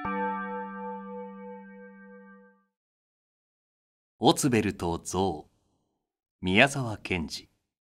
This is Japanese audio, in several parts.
オツベルとゾウ、宮沢賢治。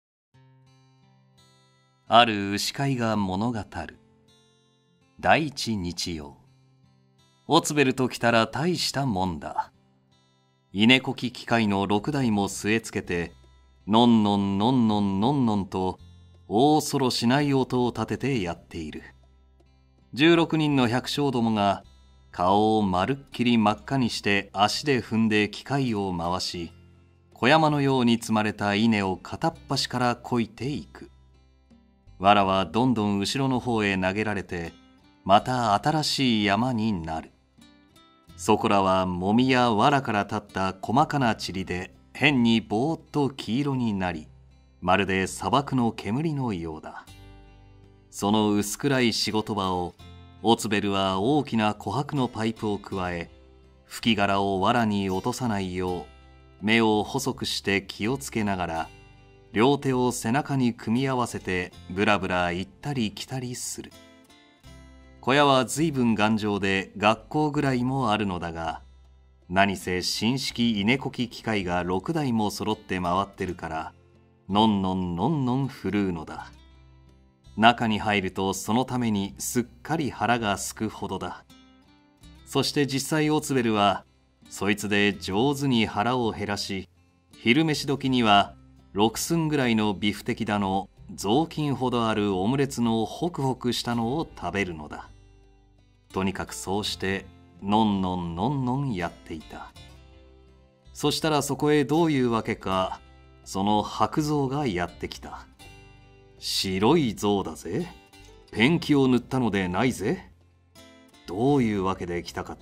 ある牛飼いが物語る。第一日曜。オツベルと来たら大したもんだ。稲こき機械の6台も据え付けて、のんのんのんのんのんのんと、大恐ろしない音を立ててやっている。16人の百姓どもが、顔をまるっきり真っ赤にして足で踏んで機械を回し、小山のように積まれた稲を片っ端からこいていく。藁はどんどん後ろの方へ投げられて、また新しい山になる。そこらはもみや藁から立った細かな塵で変にぼーっと黄色になり、まるで砂漠の煙のようだ。その薄暗い仕事場を、オツベルは大きな琥珀のパイプをくわえ、吹き殻を藁に落とさないよう、目を細くして気をつけながら、両手を背中に組み合わせてぶらぶら行ったり来たりする。小屋は随分頑丈で学校ぐらいもあるのだが、何せ新式稲こき機械が6台も揃って回ってるから、のんのんのんのん振るうのだ。中に入るとそのためにすっかり腹がすくほどだ。そして実際オツベルはそいつで上手に腹を減らし、昼飯時には6寸ぐらいのビフテキだの雑巾ほどあるオムレツのホクホクしたのを食べるのだ。とにかくそうしてのんのんのんのんやっていた。そしたらそこへどういうわけか、その白象がやってきた。白い象だぜ。ペンキを塗ったのでないぜ。どういうわけで来たかって？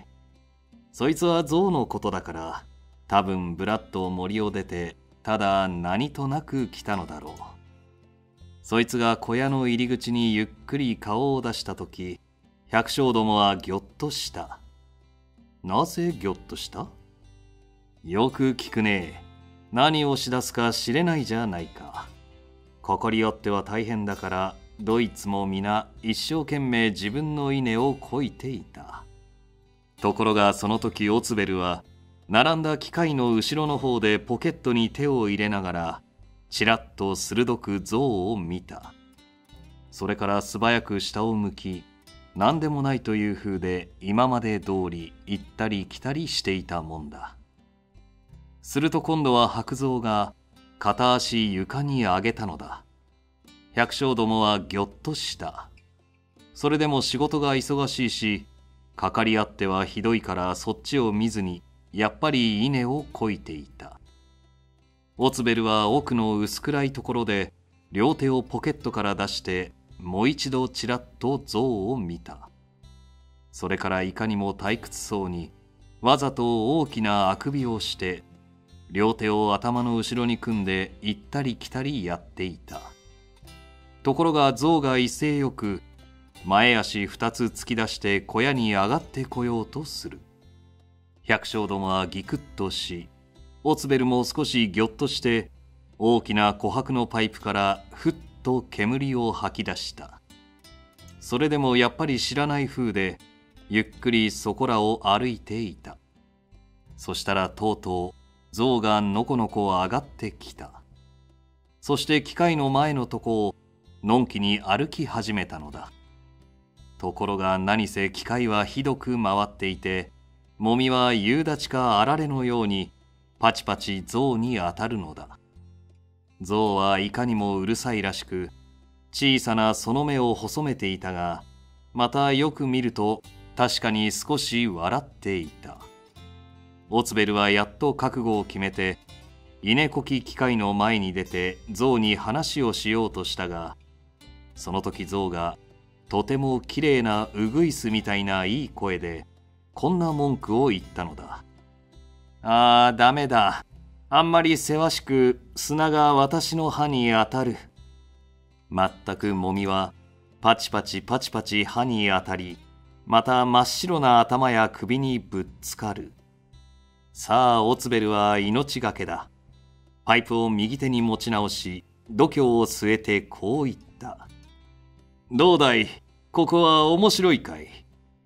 そいつは象のことだから、多分ぶらっと森を出て、ただ何となく来たのだろう。そいつが小屋の入り口にゆっくり顔を出したとき、百姓どもはぎょっとした。なぜぎょっとした？よく聞くね。何をしだすか知れないじゃないか。かかり合っては大変だから、どいつも皆一生懸命自分の稲をこいていた。ところがその時オツベルは、並んだ機械の後ろの方でポケットに手を入れながら、ちらっと鋭く象を見た。それから素早く下を向き、何でもないという風で今まで通り行ったり来たりしていたもんだ。すると今度は白象が片足床に上げたのだ。百姓どもはぎょっとした。それでも仕事が忙しいし、かかり合ってはひどいからそっちを見ずに、やっぱり稲をこいていた。オツベルは奥の薄暗いところで、両手をポケットから出して、もう一度ちらっと象を見た。それからいかにも退屈そうに、わざと大きなあくびをして、両手を頭の後ろに組んで行ったり来たりやっていた。ところが象が威勢よく、前足2つ突き出して小屋に上がってこようとする。百姓どもはギクッとし、オツベルも少しぎょっとして、大きな琥珀のパイプからふっと煙を吐き出した。それでもやっぱり知らない風で、ゆっくりそこらを歩いていた。そしたらとうとう象がのこのこ上がってきた。そして機械の前のとこをのんきに歩き始めたのだ。ところが何せ機械はひどく回っていて、もみは夕立かあられのようにパチパチ象に当たるのだ。象はいかにもうるさいらしく、小さなその目を細めていたが、またよく見ると確かに少し笑っていた。オツベルはやっと覚悟を決めて、稲こき機械の前に出て象に話をしようとしたが、その時象がとてもきれいなウグイスみたいないい声でこんな文句を言ったのだ。ああ、ダメだ。あんまりせわしく砂が私の歯に当たる。まったくもみはパチパチパチパチ歯に当たり、また真っ白な頭や首にぶっつかる。さあオツベルは命がけだ。パイプを右手に持ち直し、度胸を据えてこう言った。どうだい、ここは面白いかい。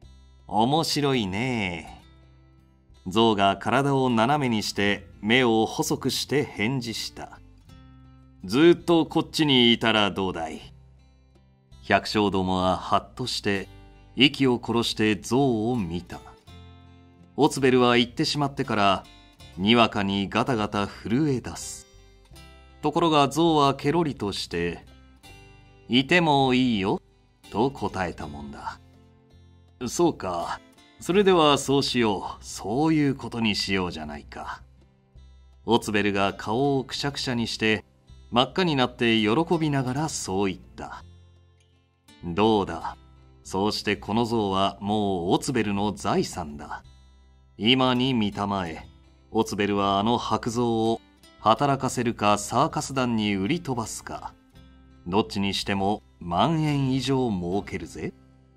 面白いね。象が体を斜めにして目を細くして返事した。ずっとこっちにいたらどうだい。百姓どもははっとして息を殺して象を見た。オツベルは行ってしまってからにわかにガタガタ震え出す。ところが象はケロリとして「いてもいいよ」と答えたもんだ。そうか、それではそうしよう、そういうことにしようじゃないか。オツベルが顔をくしゃくしゃにして真っ赤になって喜びながらそう言った。どうだ、そうしてこの像はもうオツベルの財産だ。今に見たまえ、オツベルはあの白象を働かせるかサーカス団に売り飛ばすか、どっちにしても10,000円以上儲けるぜ。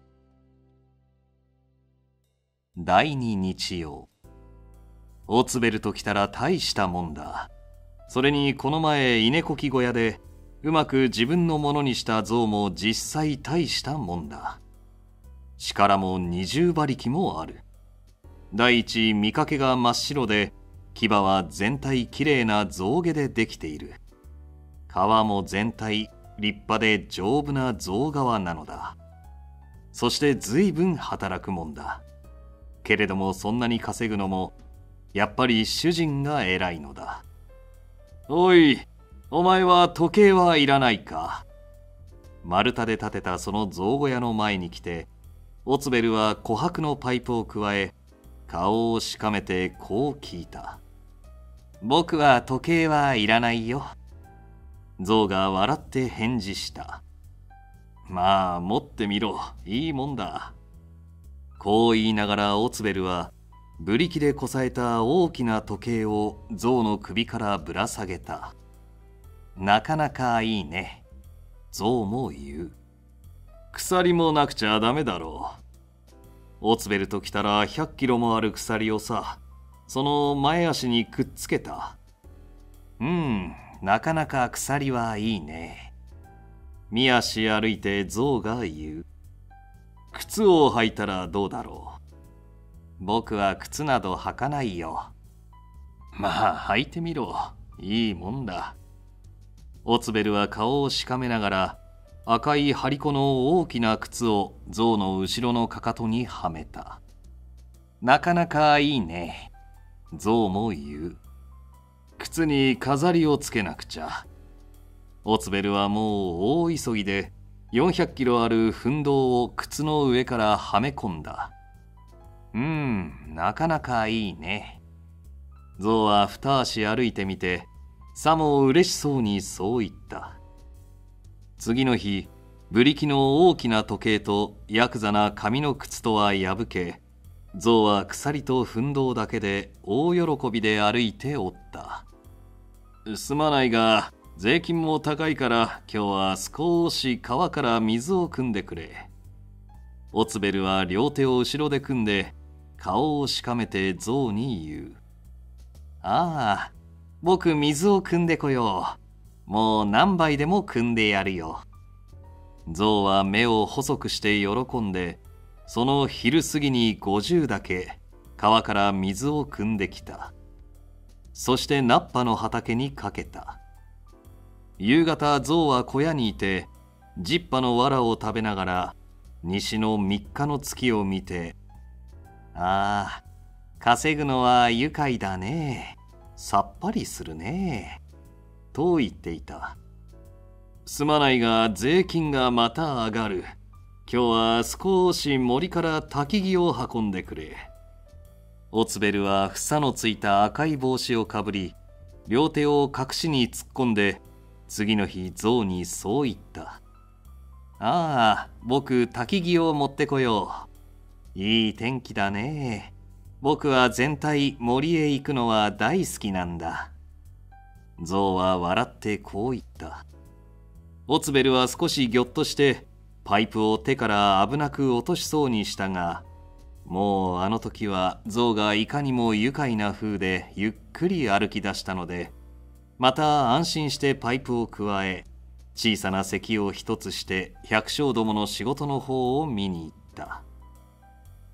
第二日曜。オツベルときたら大したもんだ。それにこの前稲こき小屋でうまく自分のものにした象も実際大したもんだ。力も20馬力もある。第一、見かけが真っ白で、牙は全体きれいな象毛でできている。皮も全体立派で丈夫な象革なのだ。そして随分働くもんだ。けれどもそんなに稼ぐのも、やっぱり主人が偉いのだ。おい、お前は時計はいらないか。丸太で建てたその象小屋の前に来て、オツベルは琥珀のパイプをくわえ、顔をしかめてこう聞いた。僕は時計はいらないよ。象が笑って返事した。まあ持ってみろ、いいもんだ。こう言いながらオツベルはブリキでこさえた大きな時計を象の首からぶら下げた。なかなかいいね。象も言う。鎖もなくちゃダメだろう。オツベルときたら100キロもある鎖をさ、その前足にくっつけた。なかなか鎖はいいね。見足歩いて象が言う。靴を履いたらどうだろう。僕は靴など履かないよ。まあ履いてみろ。いいもんだ。オツベルは顔をしかめながら赤い張り子の大きな靴を象の後ろのかかとにはめた。なかなかいいね。象も言う。靴に飾りをつけなくちゃ。オツベルはもう大急ぎで400キロある糞銅を靴の上からはめ込んだ。なかなかいいね。象は二足歩いてみて、さも嬉しそうにそう言った。次の日、ブリキの大きな時計とヤクザな紙の靴とは破け、象は鎖と糞銅だけで大喜びで歩いておった。すまないが、税金も高いから今日は少し川から水を汲んでくれ。オツベルは両手を後ろで組んで顔をしかめて象に言う。ああ、僕水を汲んでこよう。もう何杯でも汲んでやるよ。象は目を細くして喜んで、その昼過ぎに50だけ川から水を汲んできた。そしてナッパの畑にかけた。夕方象は小屋にいて、ジッパの藁を食べながら西の3日の月を見て、ああ、稼ぐのは愉快だね。さっぱりするね。と言っていた。すまないが税金がまた上がる。今日は少し森から焚き木を運んでくれ。オツベルは房のついた赤い帽子をかぶり、両手を隠しに突っ込んで、次の日象にそう言った。ああ、僕焚き木を持ってこよう。いい天気だね。僕は全体森へ行くのは大好きなんだ。象は笑ってこう言った。オツベルは少しぎょっとしてパイプを手から危なく落としそうにしたが、もうあの時は象がいかにも愉快な風でゆっくり歩き出したので、また安心してパイプをくわえ、小さな席を一つして百姓どもの仕事の方を見に行った。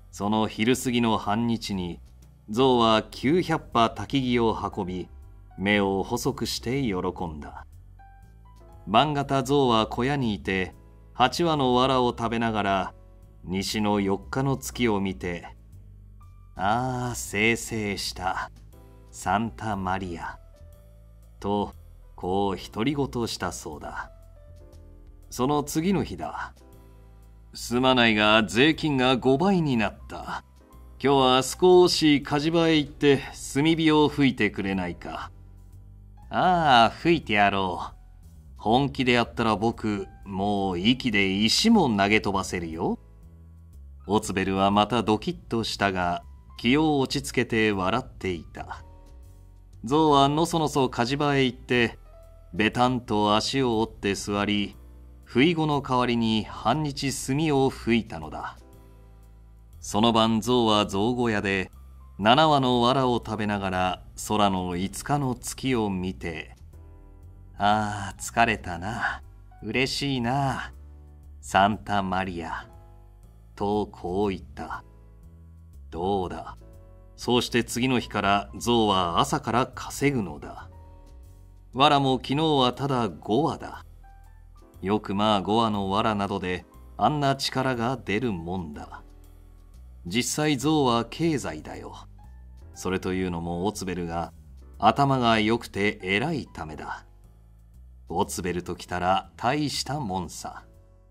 その昼過ぎの半日に、象は900羽焚き木を運び、目を細くして喜んだ。晩方象は小屋にいて、8羽の藁を食べながら、西の4日の月を見て、ああ、清々したサンタマリア、と、こう独り言したそうだ。その次の日だ。すまないが税金が5倍になった。今日は少し火事場へ行って炭火を吹いてくれないか。ああ、吹いてやろう。本気でやったら僕、もう息で石も投げ飛ばせるよ。オツベルはまたドキッとしたが、気を落ち着けて笑っていた。象はのそのそ火事場へ行って、べたんと足を折って座り、ふいごの代わりに半日炭を吹いたのだ。その晩象は象小屋で7羽の藁を食べながら空の5日の月を見て、ああ、疲れたな。嬉しいな。サンタマリア。とこう言った。どうだ。そうして次の日から象は朝から稼ぐのだ。藁も昨日はただ5羽だ。よくまあ5羽の藁などであんな力が出るもんだ。実際象は経済だよ。それというのもオツベルが頭が良くて偉いためだ。オツベルときたら大したもんさ。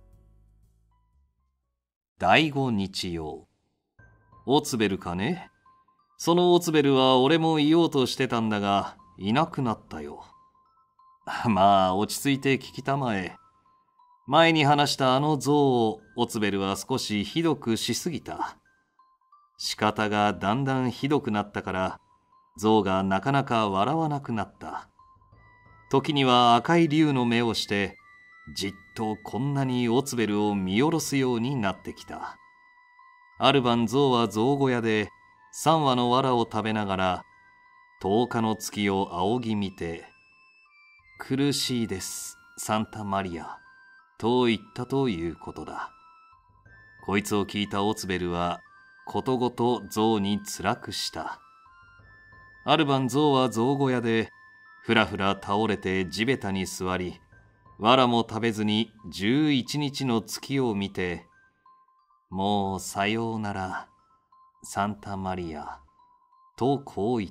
第5日曜。オツベルかね。そのオツベルは俺も言おうとしてたんだが、いなくなったよ。まあ、落ち着いて聞きたまえ。前に話したあの象をオツベルは少しひどくしすぎた。仕方がだんだんひどくなったから、象がなかなか笑わなくなった。時には赤い竜の目をして、じっとこんなにオツベルを見下ろすようになってきた。ある晩象は象小屋で3羽の藁を食べながら、10日の月を仰ぎ見て、苦しいです、サンタマリア、と言ったということだ。こいつを聞いたオツベルは、ことごと象に辛くした。ある晩象は象小屋で、ふらふら倒れて地べたに座り、藁も食べずに11日の月を見て、もうさようなら、サンタマリア、とこう言った。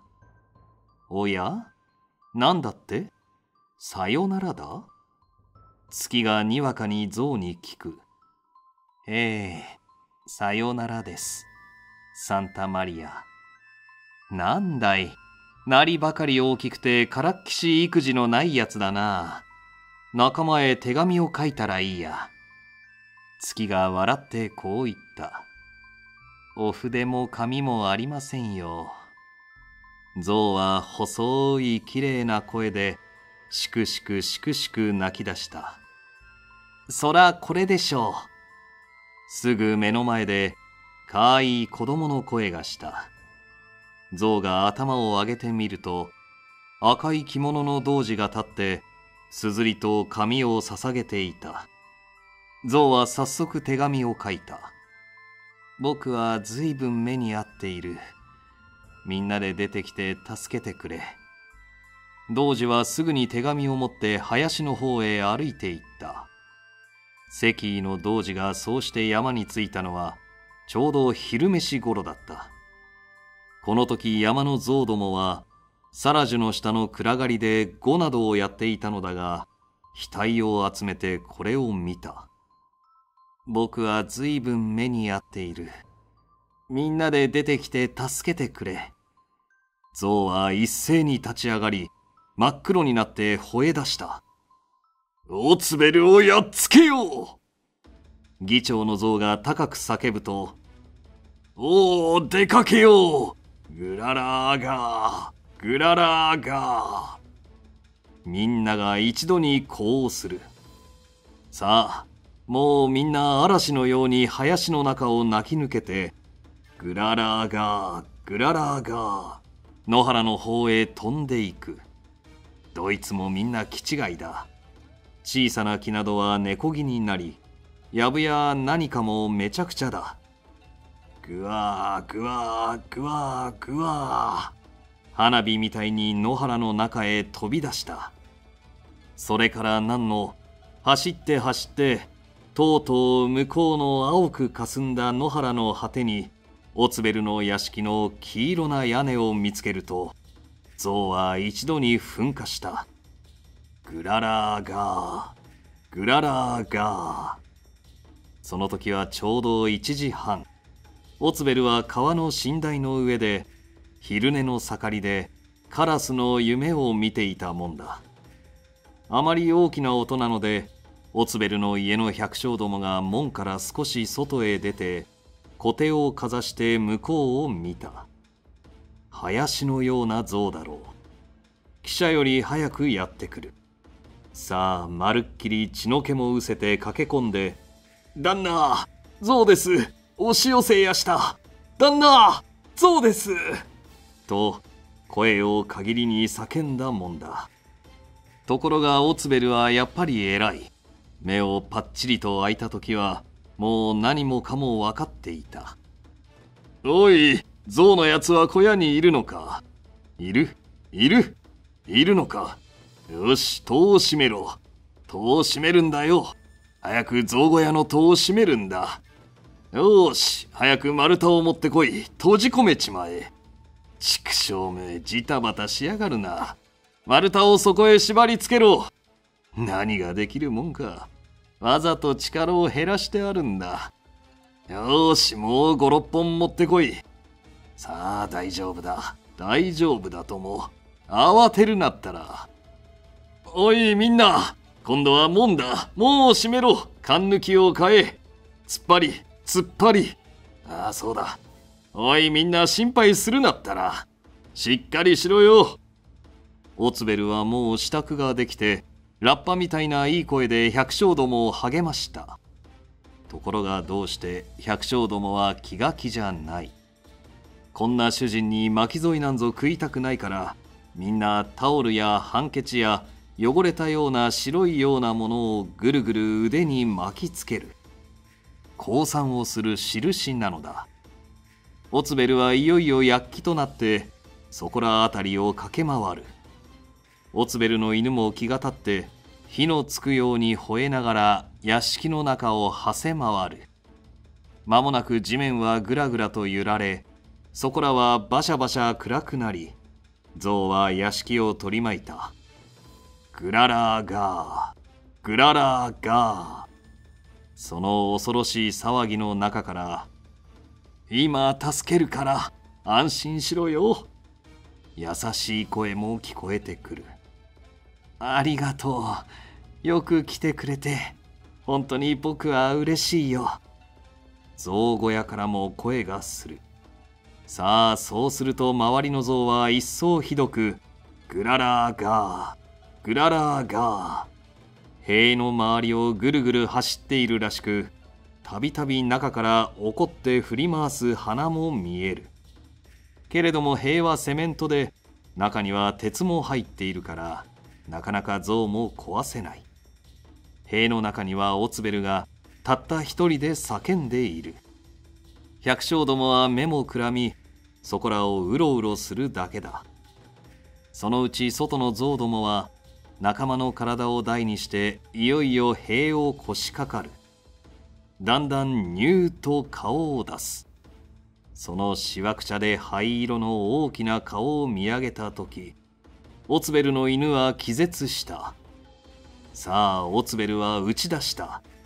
おや？なんだって？さよならだ？月がにわかに象に聞く。さよならです、サンタマリア。なんだい、なりばかり大きくてからっきし育児のないやつだな。仲間へ手紙を書いたらいいや。月が笑ってこう言った。お筆も紙もありませんよ。象は細いきれいな声でしくしくしくしく泣き出した。そらこれでしょう。すぐ目の前でかわいい子供の声がした。象が頭を上げてみると、赤い着物の童子が立ってすずりと紙を捧げていた。象は早速手紙を書いた。僕はずいぶん目に遭っている。みんなで出てきて助けてくれ。童子はすぐに手紙を持って林の方へ歩いていった。石井の童子がそうして山に着いたのはちょうど昼飯頃だった。この時山の象どもはサラジュの下の暗がりで碁などをやっていたのだが、額を集めてこれを見た。僕はずいぶん目に遭っている。みんなで出てきて助けてくれ。象は一斉に立ち上がり、真っ黒になって吠え出した。オツベルをやっつけよう！議長の象が高く叫ぶと、おお、出かけよう！グララーガー、グララーガー。みんなが一度にこうする。さあ、もうみんな嵐のように林の中を泣き抜けて、グララーガー、グララーガー、野原の方へ飛んでいく。どいつもみんな気違いだ。小さな木などは根こぎになり、やぶや何かもめちゃくちゃだ。 ぐわーぐわーぐわーぐわー。花火みたいに野原の中へ飛び出した。それから何の走って走って、とうとう向こうの青く霞んだ野原の果てにオツベルの屋敷の黄色な屋根を見つけると、象は一度に噴火した。ぐららがー、ぐららがー。その時はちょうど1時半。オツベルは川の寝台の上で、昼寝の盛りでカラスの夢を見ていたもんだ。あまり大きな音なので、オツベルの家の百姓どもが門から少し外へ出て、小手をかざして向こうを見た。林のような象だろう。汽車より早くやってくる。さあ、まるっきり血の気も失せて駆け込んで、旦那、象です。押し寄せやした。旦那、象です。と、声を限りに叫んだもんだ。ところがオツベルはやっぱり偉い。目をパッチリと開いた時は、もう何もかも分かっていた。おい、象のやつは小屋にいるのか。いるのか。よし、戸を閉めろ。戸を閉めるんだよ。早く象小屋の戸を閉めるんだ。よし、早く丸太を持ってこい。閉じ込めちまえ。畜生め、ジタバタしやがるな。丸太をそこへ縛り付けろ。何ができるもんか。わざと力を減らしてあるんだ。よーし、もう5、6本持ってこい。さあ、大丈夫だ。大丈夫だとも。慌てるなったら。おい、みんな。今度は門だ。門を閉めろ。勘抜きを変え。突っ張り。ああ、そうだ。おい、みんな心配するなったら。しっかりしろよ。オツベルはもう支度ができて、ラッパみたいないい声で百姓どもを励ました。ところがどうして百姓どもは気が気じゃない。こんな主人に巻き添いなんぞ食いたくないから、みんなタオルやハンケチや汚れたような白いようなものをぐるぐる腕に巻きつける。降参をする印なのだ。オツベルはいよいよ躍起となってそこらあたりを駆け回る。オツベルの犬も気が立って火のつくように吠えながら屋敷の中を馳せ回る。間もなく地面はぐらぐらと揺られ、そこらはバシャバシャ暗くなり、象は屋敷を取り巻いた。ぐららがー、ぐららがー。その恐ろしい騒ぎの中から、今助けるから安心しろよ。優しい声も聞こえてくる。ありがとう。よく来てくれて。本当に僕は嬉しいよ。象小屋からも声がする。さあ、そうすると周りの象は一層ひどく、ぐららがー、ぐららがー。塀の周りをぐるぐる走っているらしく、たびたび中から怒って振り回す花も見える。けれども塀はセメントで、中には鉄も入っているから、なかなか象も壊せない。塀の中にはオツベルがたった一人で叫んでいる。百姓どもは目もくらみ、そこらをうろうろするだけだ。そのうち外の象どもは仲間の体を台にしていよいよ塀を越しかかる。だんだんニューと顔を出す。そのしわくちゃで灰色の大きな顔を見上げたとき、オツベルの犬は気絶した。さあ、オツベルは撃ち出した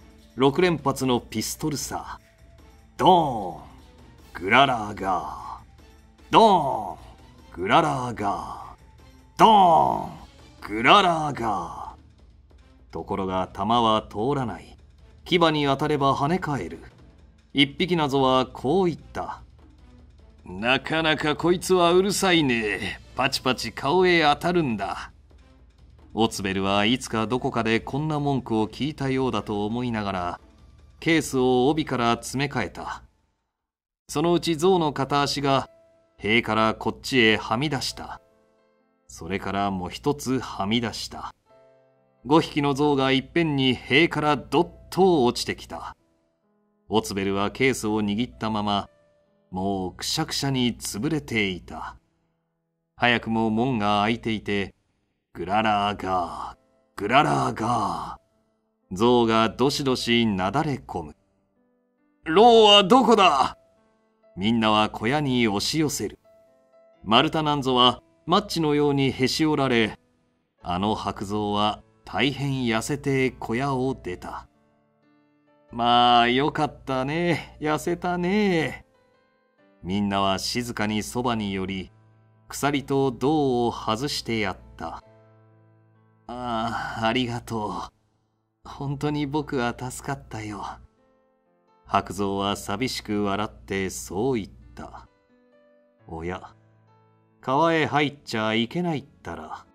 。6連発のピストルさ。ドーン、グララーガー。ドーン、グララーガー。ドーン、グララーガー。ところが弾は通らない。牙に当たれば跳ね返る。一匹謎はこう言った。なかなかこいつはうるさいね。パチパチ顔へ当たるんだ。オツベルはいつかどこかでこんな文句を聞いたようだと思いながら、ケースを帯から詰め替えた。そのうち象の片足が塀からこっちへはみ出した。それからもう一つはみ出した。5匹の象がいっぺんに塀からどっと落ちてきた。オツベルはケースを握ったまま、 もうくしゃくしゃに潰れていた。早くも門が開いていて、ぐららがー、ぐららがー、象がどしどしなだれ込む。牢はどこだ？みんなは小屋に押し寄せる。丸太なんぞはマッチのようにへし折られ、あの白象は大変痩せて小屋を出た。まあよかったね、痩せたね。みんなは静かにそばに寄り、鎖と胴を外してやった。ああ、ありがとう。本当に僕は助かったよ。白象は寂しく笑ってそう言った。おや、川へ入っちゃいけないったら。